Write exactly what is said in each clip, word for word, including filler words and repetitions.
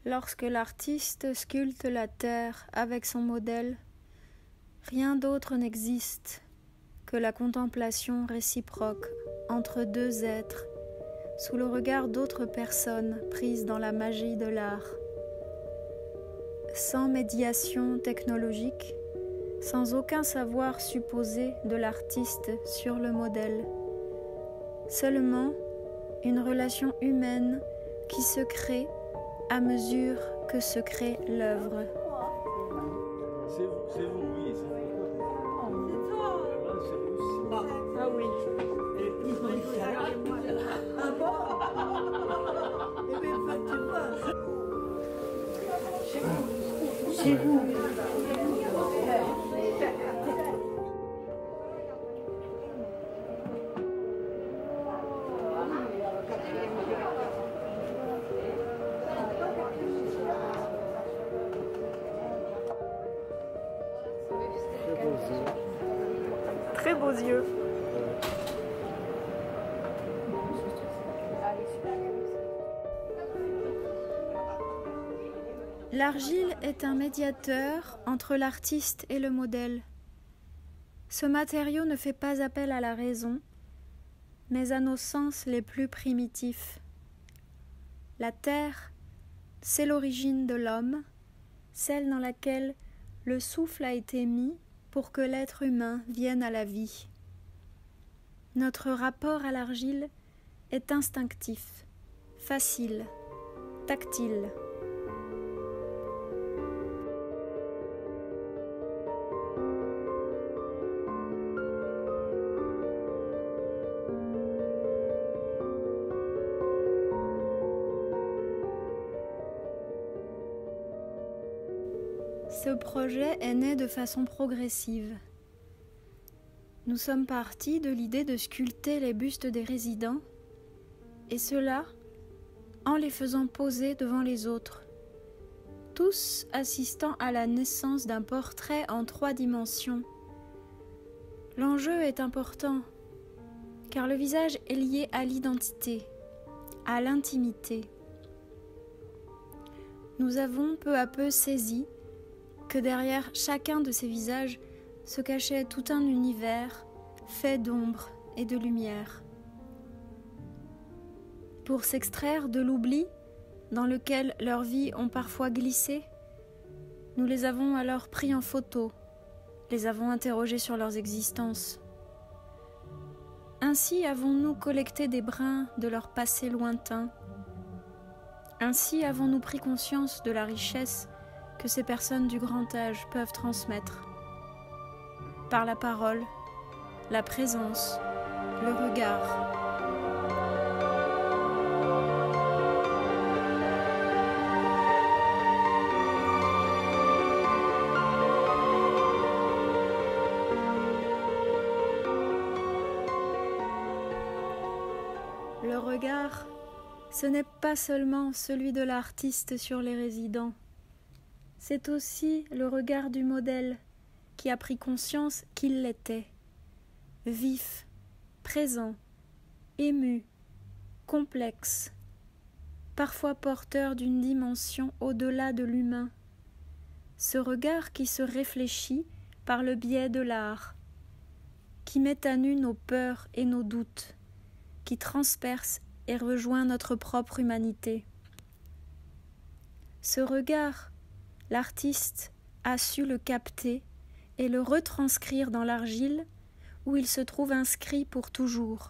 Lorsque l'artiste sculpte la terre avec son modèle, rien d'autre n'existe que la contemplation réciproque entre deux êtres sous le regard d'autres personnes prises dans la magie de l'art. Sans médiation technologique, sans aucun savoir supposé de l'artiste sur le modèle. Seulement une relation humaine qui se crée à mesure que se crée l'œuvre. C'est vous, c'est vous, oui, c'est vous. Ah oui. Ah bon? Eh bien, tu vois. C'est vous. Très beaux yeux. L'argile est un médiateur entre l'artiste et le modèle. Ce matériau ne fait pas appel à la raison, mais à nos sens les plus primitifs. La terre, c'est l'origine de l'homme, celle dans laquelle le souffle a été mis pour que l'être humain vienne à la vie. Notre rapport à l'argile est instinctif, facile, tactile. Ce projet est né de façon progressive. Nous sommes partis de l'idée de sculpter les bustes des résidents, et cela en les faisant poser devant les autres, tous assistant à la naissance d'un portrait en trois dimensions. L'enjeu est important, car le visage est lié à l'identité, à l'intimité. Nous avons peu à peu saisi que derrière chacun de ces visages se cachait tout un univers fait d'ombre et de lumière. Pour s'extraire de l'oubli dans lequel leurs vies ont parfois glissé, nous les avons alors pris en photo, les avons interrogés sur leurs existences. Ainsi avons-nous collecté des brins de leur passé lointain. Ainsi avons-nous pris conscience de la richesse que ces personnes du grand âge peuvent transmettre. Par la parole, la présence, le regard. Le regard, ce n'est pas seulement celui de l'artiste sur les résidents. C'est aussi le regard du modèle qui a pris conscience qu'il l'était, vif, présent, ému, complexe, parfois porteur d'une dimension au-delà de l'humain. Ce regard qui se réfléchit par le biais de l'art, qui met à nu nos peurs et nos doutes, qui transperce et rejoint notre propre humanité. Ce regard, l'artiste a su le capter et le retranscrire dans l'argile où il se trouve inscrit pour toujours.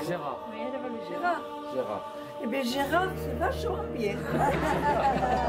Gérard. Oui, elle va le Gérard. Gérard. Eh bien, Gérard, c'est vachement bien.